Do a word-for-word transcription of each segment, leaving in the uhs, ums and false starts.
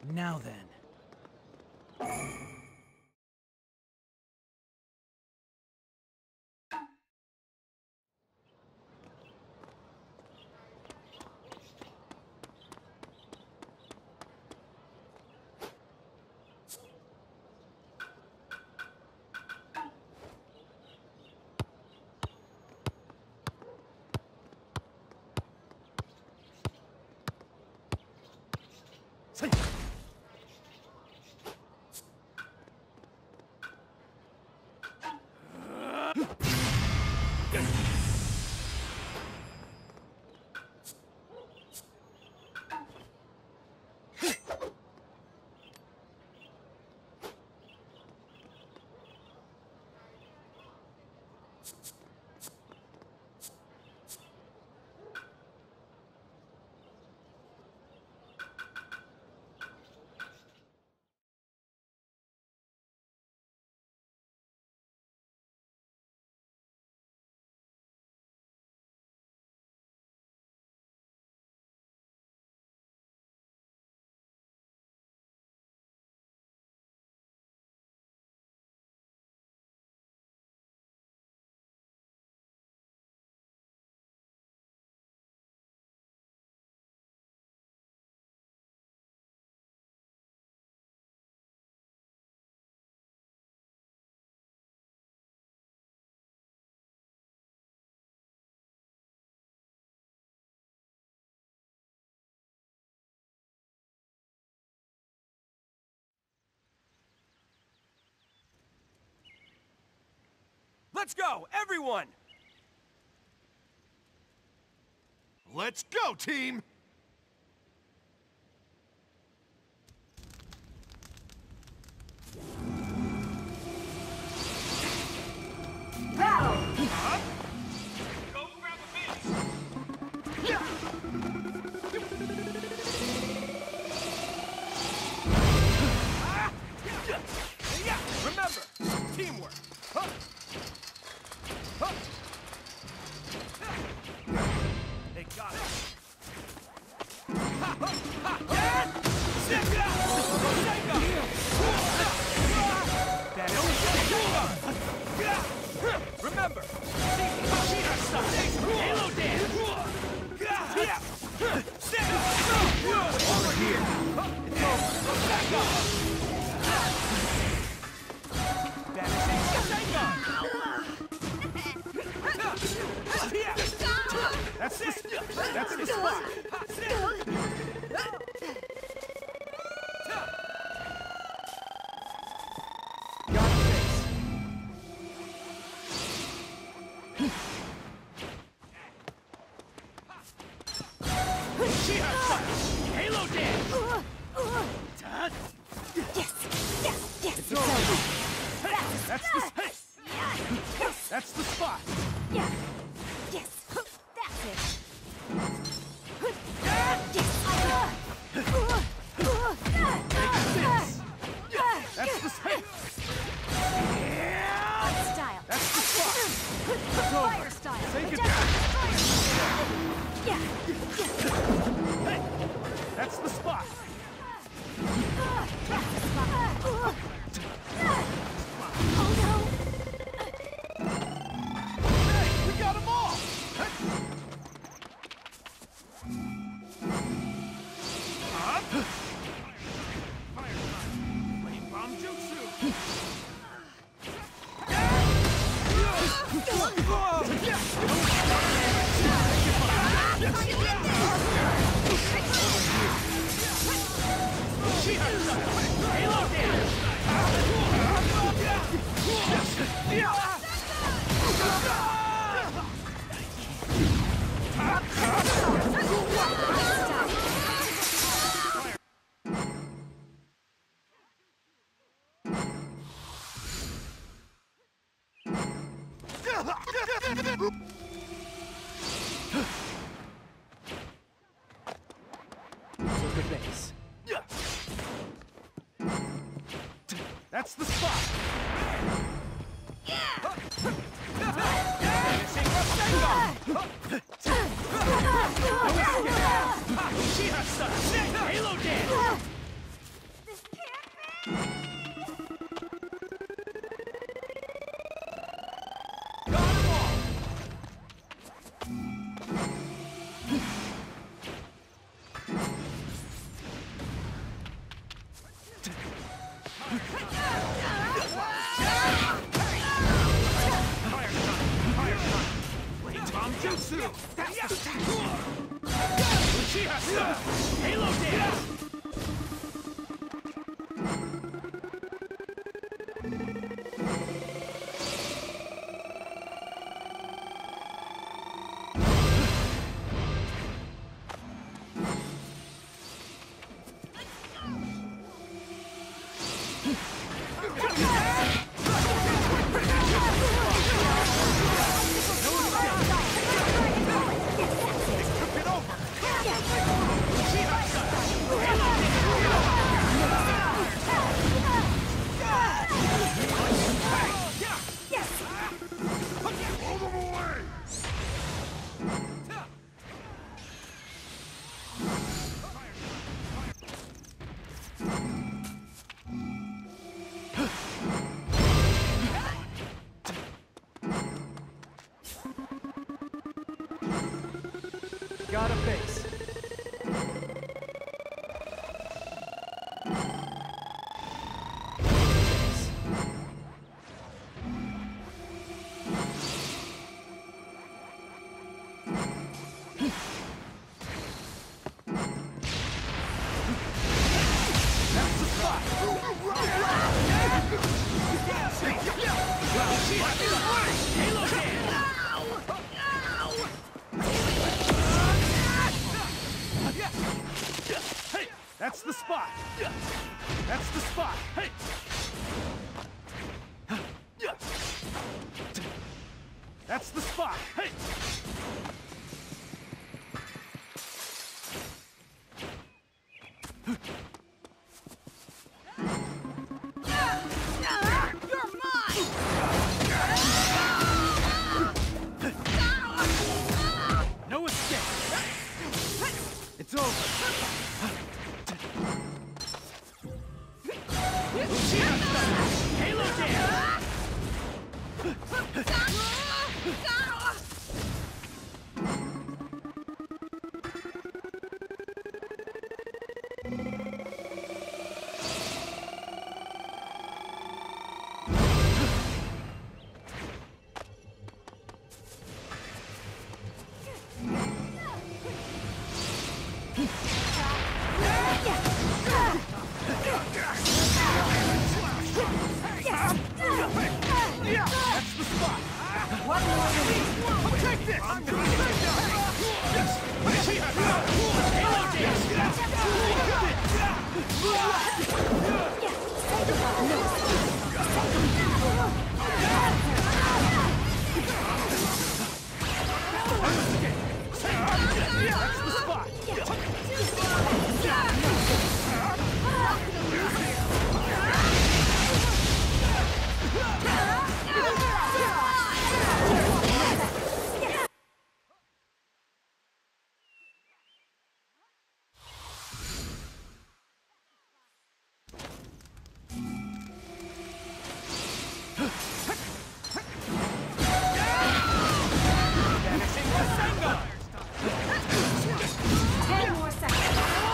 Now then. Let's go, everyone! Let's go, team! Battle! Huh? Go grab a base! Yeah! Ah! Yeah! Yeah! Remember, teamwork! Huh? Huh? They got it! Ha! Ha! Ha! Yeah! Stick it out! Remember, Vegeta style. Halo dance. Stand up. Over here. It's over. Back up. Vanishing Sharingan. That's it. That's the spot. Halo dance! Yes! Yes! Yes! It's over! Hey, that's the space! That's the spot! Yeah! Yes! That's it! Yes! That's the space! Style! That's the spot! It's over! Fire style! Take it Adjust down! fire! Yeah! Hey! That's the spot! That's the spot! Oh no! Hey, we got them all! Huh? Fire time! Flame bomb jutsu! Halo dance! Circuit base. That's the spot! Halo dance! Tom Jutsu! Uchiha style! Halo dance! Got a base. That's the spot! That's the spot! Hey! That's the spot! Hey! No escape! It's over! Halo dance! That's the spot! One more release! Take this! I'm gonna take this! Halo That's the spot! Ten more seconds.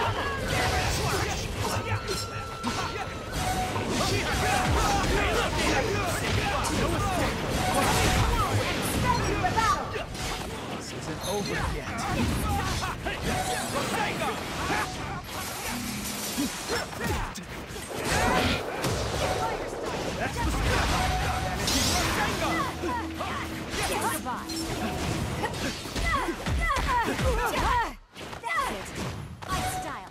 This isn't over yet. That's the spot! Goodbye. That's it. Ice style.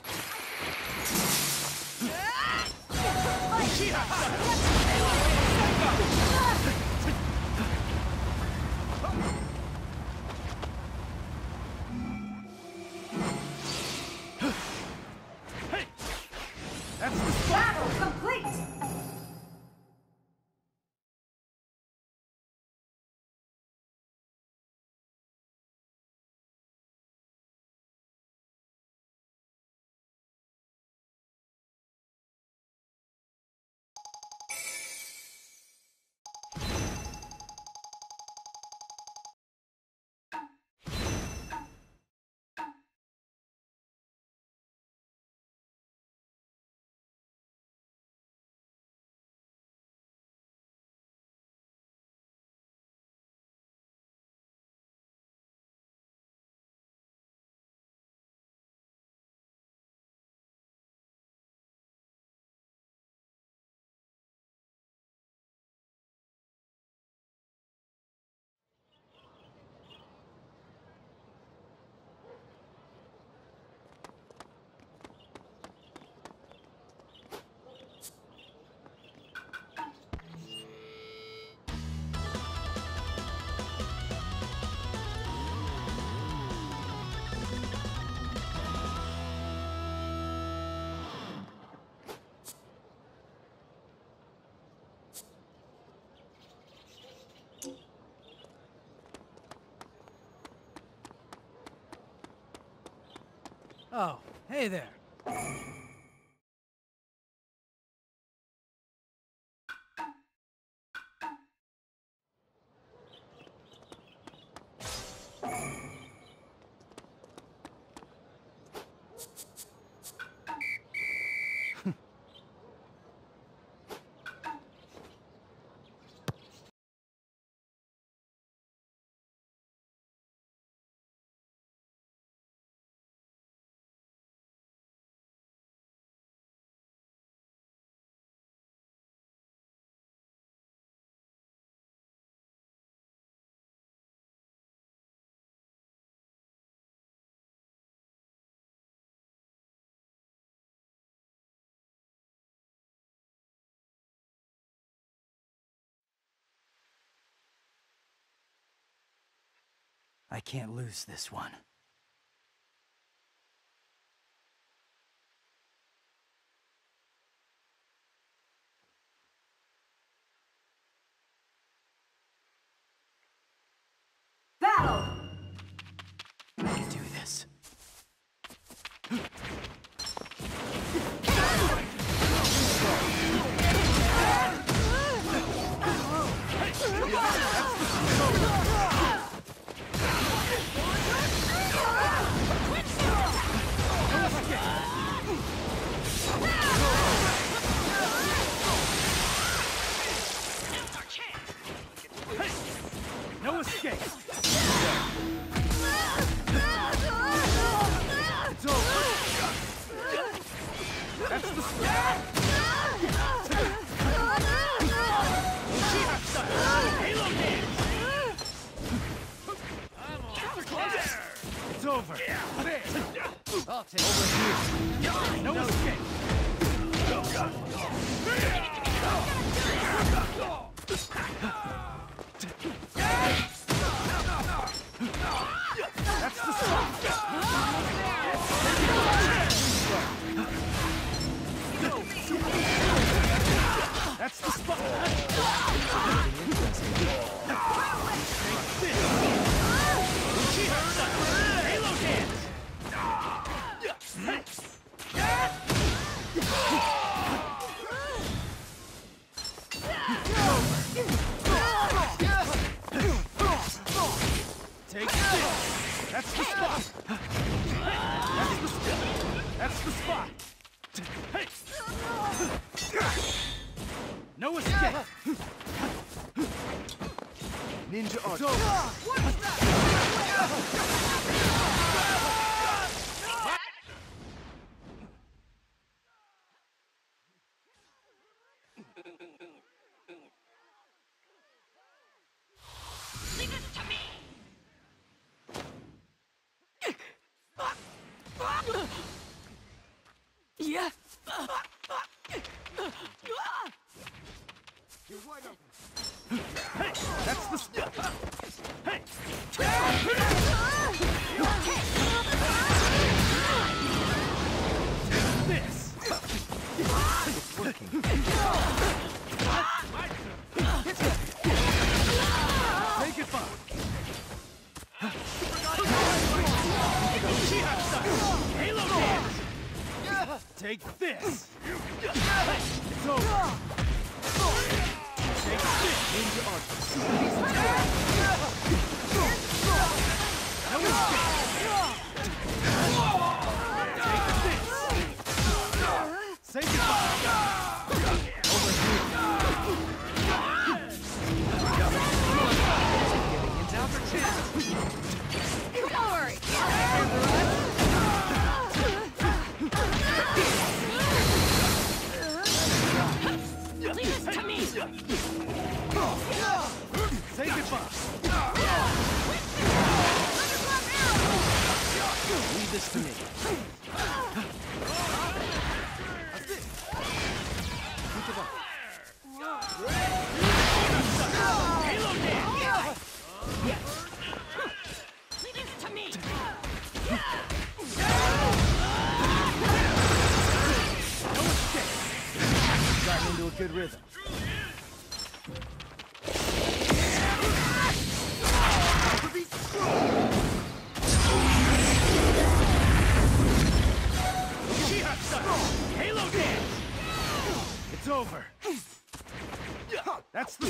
Hey! That's the spot! Battle complete. Oh, hey there. I can't lose this one. Battle! I can do this. No escape! It's over! That's the spot! Halo dance! It's over! There! I'll take over here. No escape! That's the spot! That's the spot! Halo dance! Take this! That's the spot! That's the spot! That's the spot! Hey! No escape! Ninja art. What's that? Leave it to me! Yeah. You're wide open. Hey! That's the spot! Hey! Take this! It's working. Take it back! Halo dance! Take this! It's over! Take this! Ninja art. No escape! Take this! Say goodbye! Over here! Now for chance. Don't worry! Leave this to me! Say goodbye! Leave this to me. Think about Halo dance! Leave this to me! No escape! Gotten into a good rhythm. Halo dance! It's over. That's the...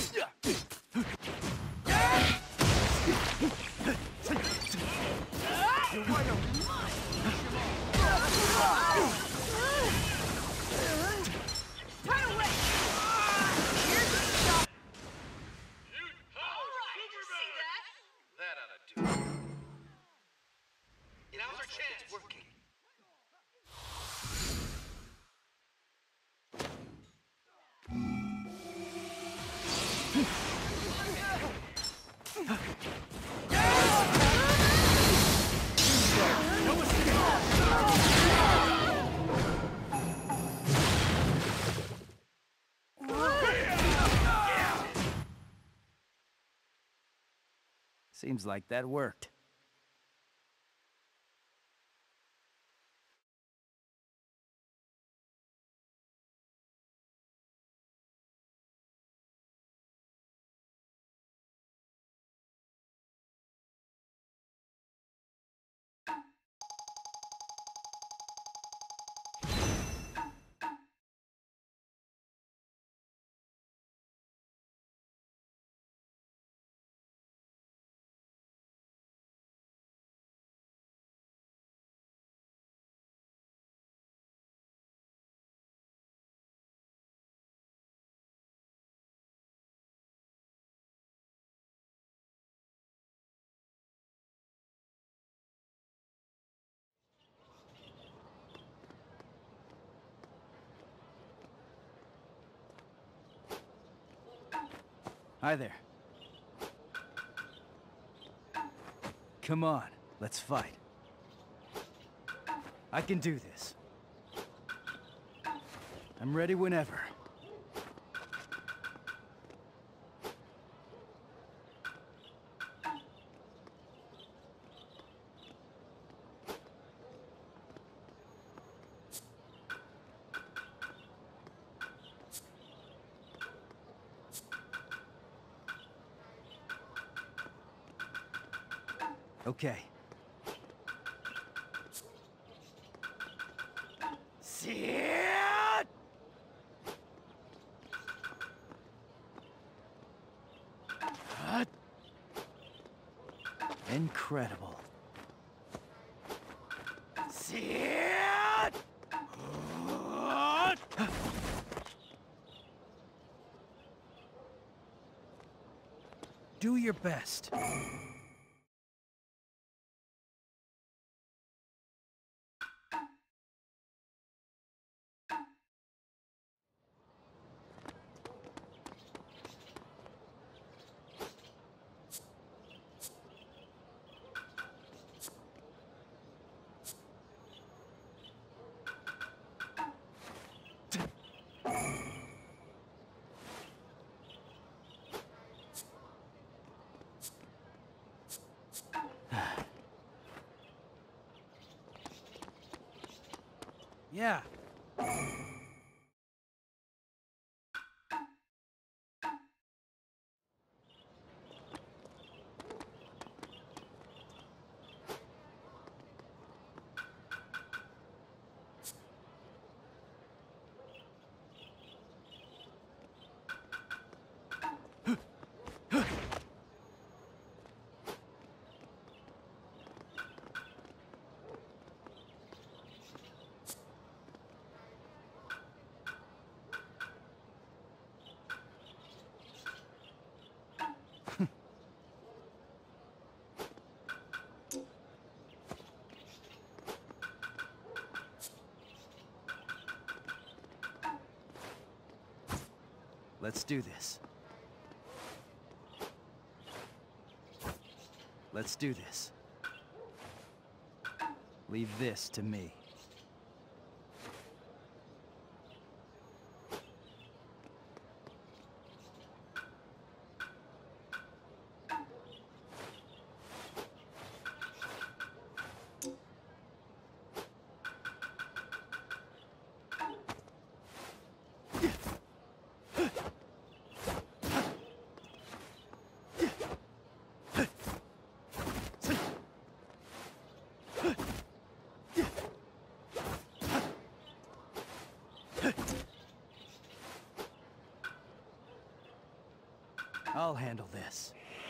You're wide open. Turn away! Here's the shot! Alright, see that? That ought to do it. Now's our chance. Working. Seems like that worked. Hi there. Come on, let's fight. I can do this. I'm ready whenever. Okay. See it! Hut. Incredible. See it! Hut. Do your best. Yeah. Let's do this. Let's do this. Leave this to me. I'll handle this.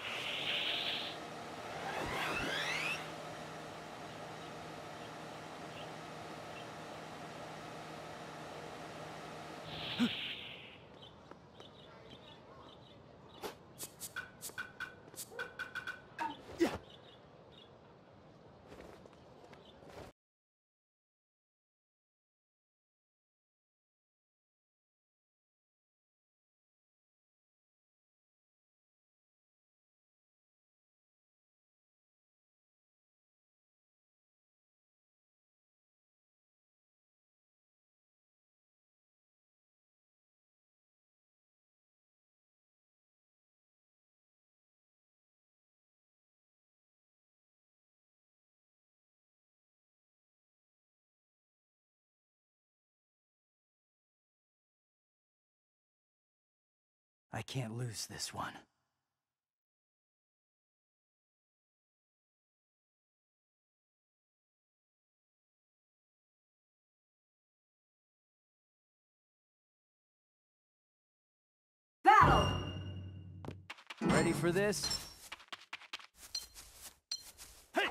I can't lose this one. Battle! Ready for this? Hey!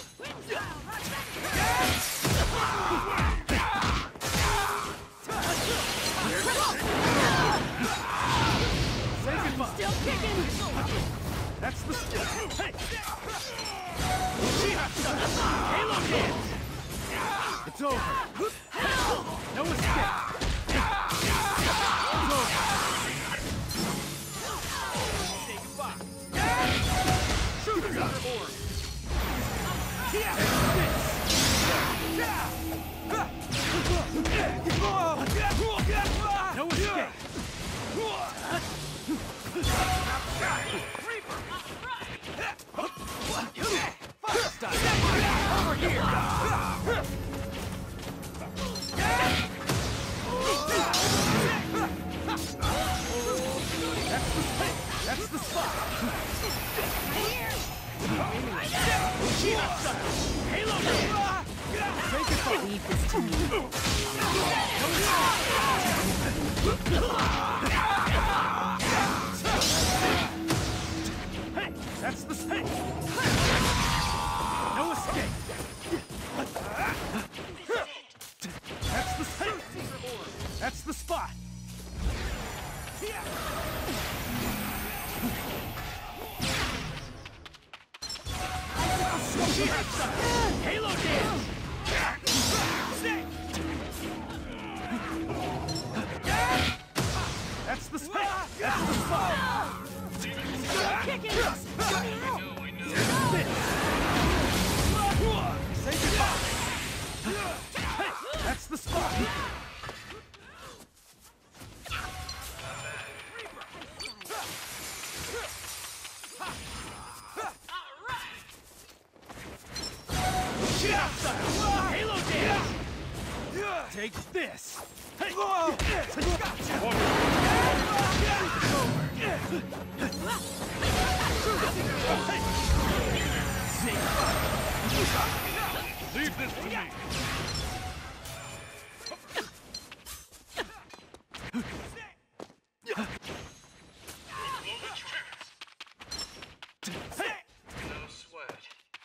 Still kicking! That's the skill. Hey! Halo dance! It's over. No escape. It's over. Say goodbye. Shooters on board. Yeah! No escape. Reaper! Fire style! Over here! That's the spot! That's the spot! Halo! Take it from Leave this to me. Hey, that's the space. No escape. That's the space. That's the spot. Halo dance. That's the space. That's the spot. Still kicking! Say goodbye. Hey, that's the spot. Halo dance. Take this. Hey, gotcha. Leave this to me. No sweat.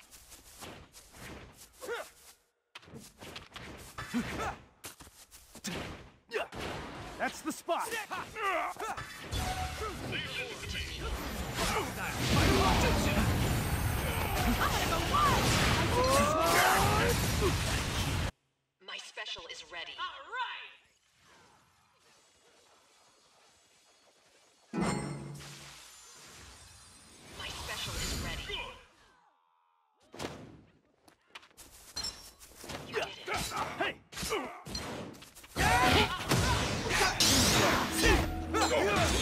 That's the spot. My special is ready. My special is ready. You did it. Hey!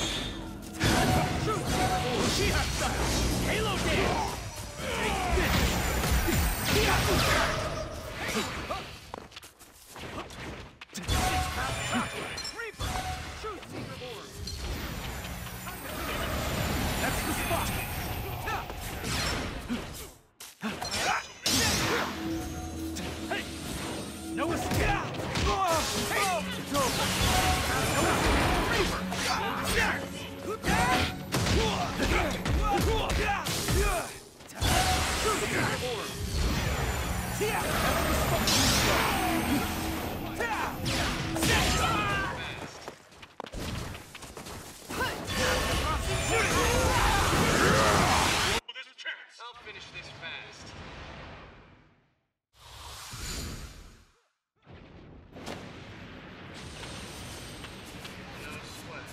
I'll finish this fast. No sweat.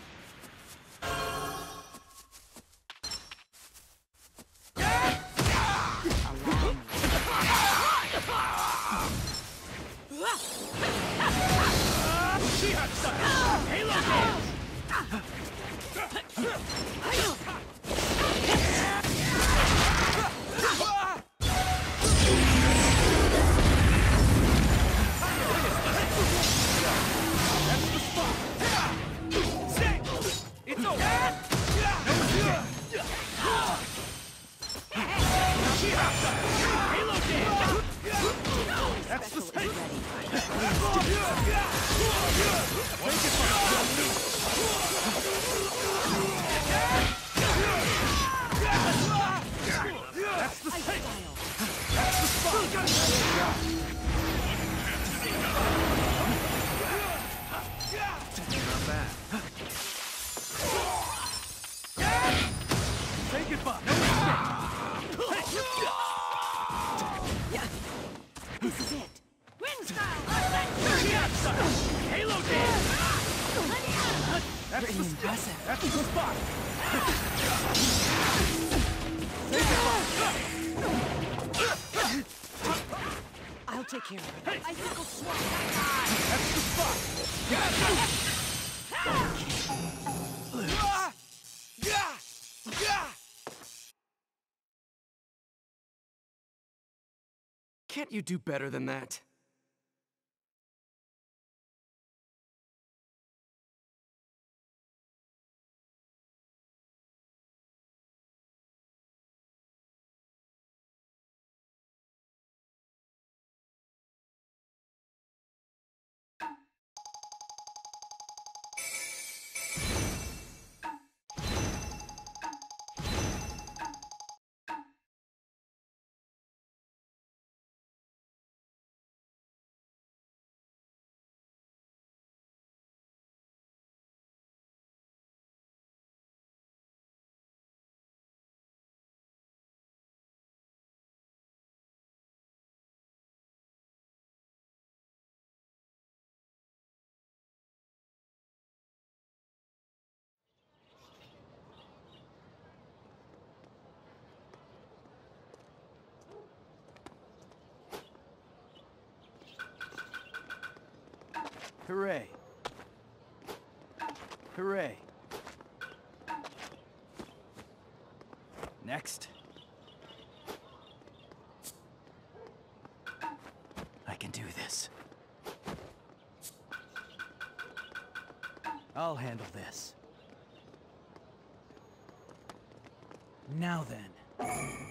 This is it. Wind style. Halo dance! That's Pretty the impressive. That's the spot! I'll take care of it. Icicle swap. That's the spot! Can't you do better than that? Hooray. Hooray. Next. I can do this. I'll handle this. Now then.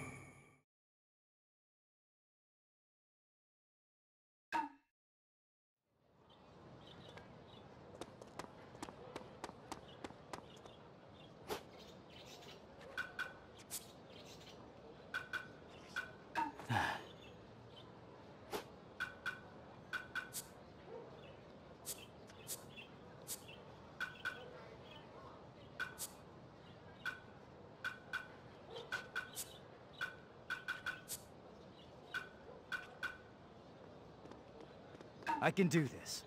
I can do this.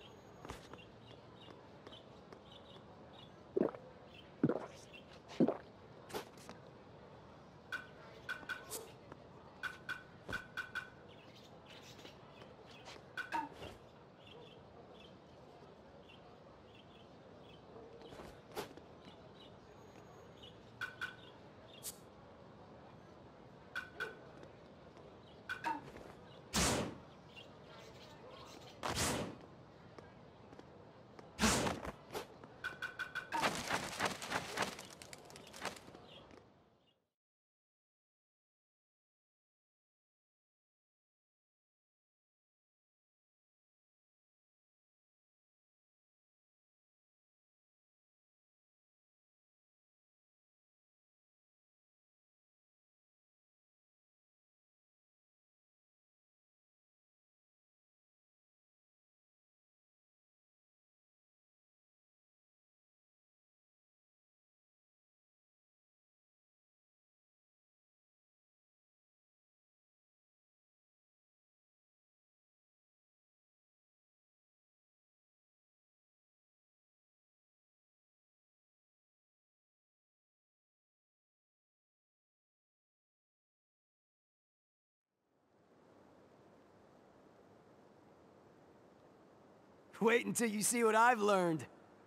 Wait until you see what I've learned.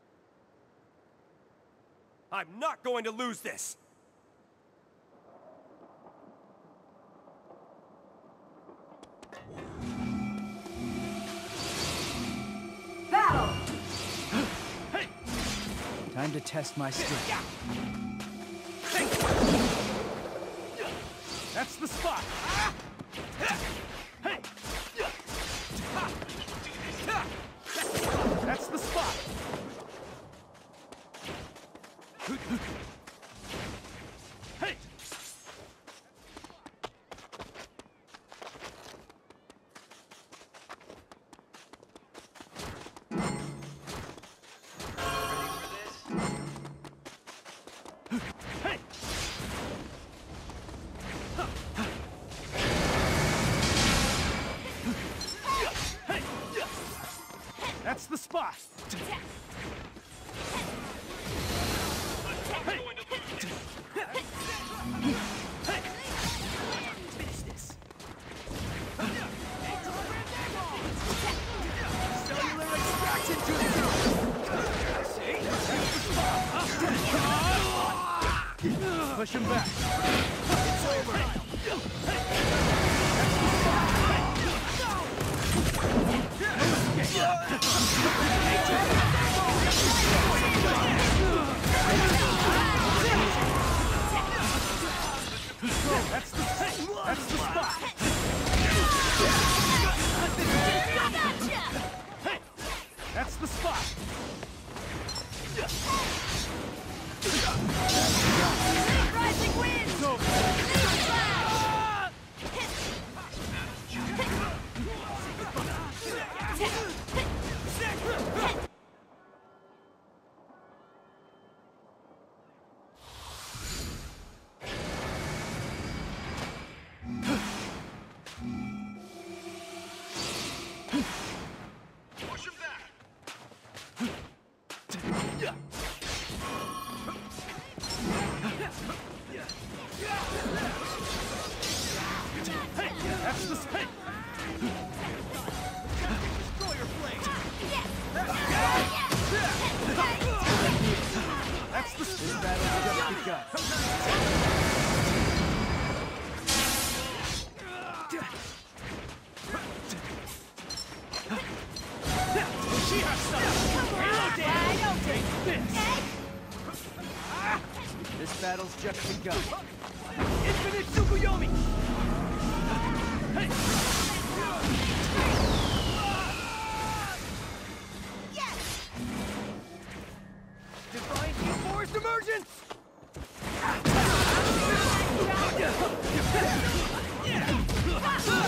I'm not going to lose this! Battle! Time to test my strength. That's the spot! That's the spot! Hey! Hey! That's the spot! Finish this. Cellular extraction to the Push him back. It's over. That's the That's the spot. That's the spot. Rising wind! It's over. Push him back! That's the spot. Destroyer blade. That's the This battle's just begun. She has some. Halo damage. Take this. This battle's just begun. Infinite Tsukuyomi. Hey. Divine Force Emergence! Yeah.